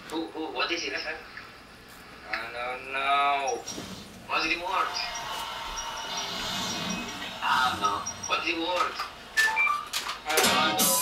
What is it? I don't know. What's the word? I don't know. What's the word? I don't know.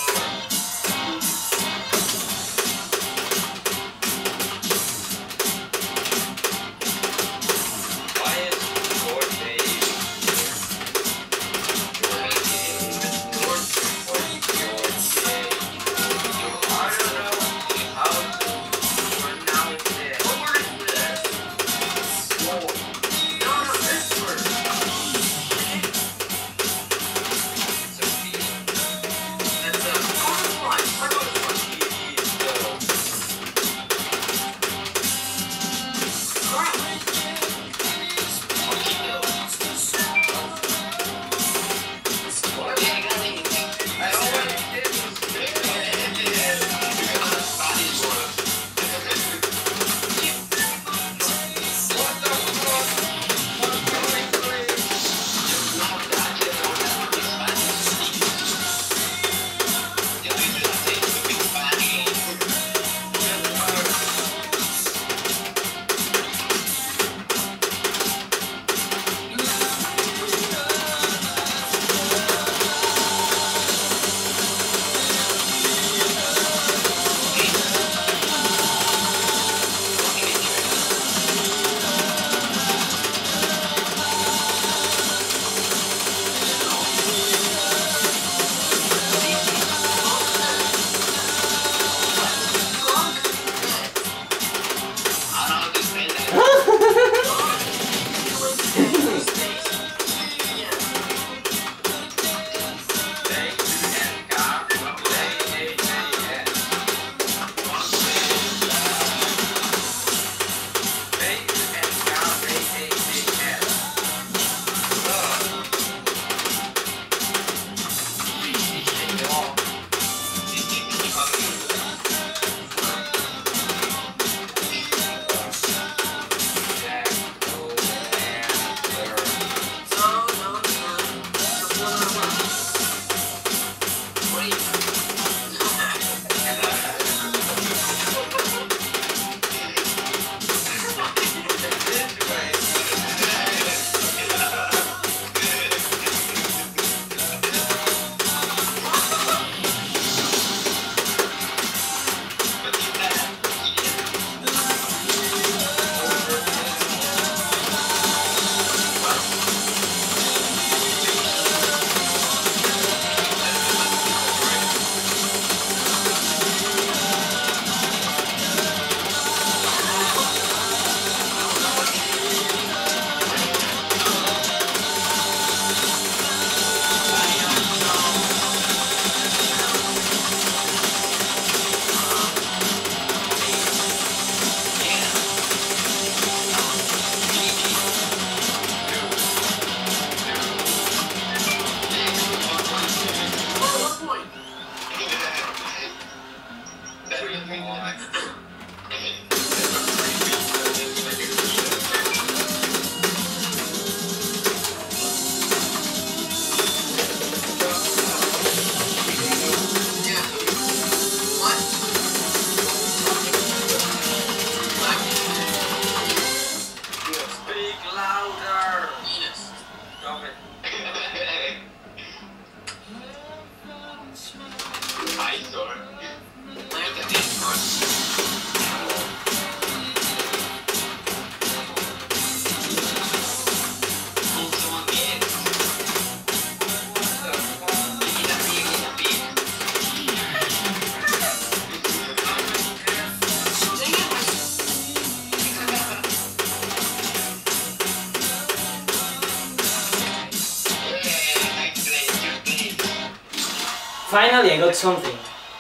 Finally, I got something.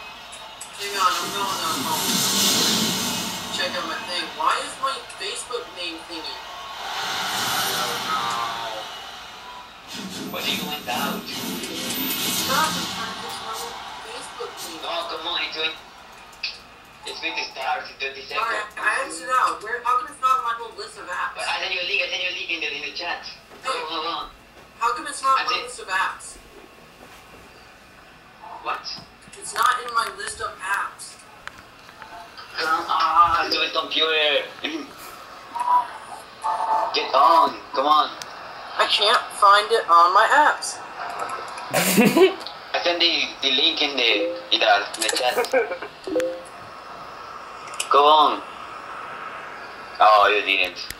Hang on, I'm going home. Check out my thing. Why is my Facebook name thingy? I don't know. What do you went out? Stop! I'm trying to fix my Facebook name. Oh, come on, it's going to start in 30 seconds. Alright, I answered out. How come it's not on my whole list of apps? But I send you a link in the chat. Hey, Hold on. how come it's not I on my did- list of apps? What? It's not in my list of apps. Come on. computer. Get on, come on. I can't find it on my apps. I sent the link in the chat. Go on. Oh, you didn't.